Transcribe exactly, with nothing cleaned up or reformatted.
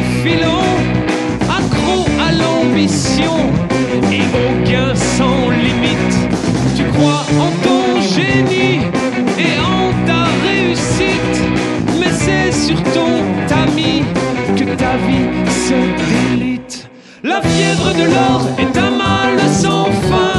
filons, accro à l'ambition et au gain sans limite. Tu crois en ton génie et en ta réussite, mais c'est sur ton tamis que ta vie se délite. La fièvre de l'or est un mal sans fin.